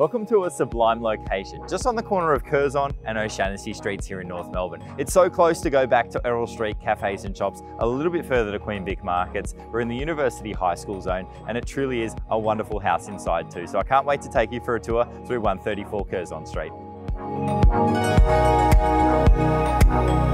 Welcome to a sublime location, just on the corner of Curzon and O'Shannessy Streets here in North Melbourne. It's so close to go back to Errol Street cafes and shops, a little bit further to Queen Vic Markets. We're in the University High School zone, and it truly is a wonderful house inside too. So I can't wait to take you for a tour through 134 Curzon Street.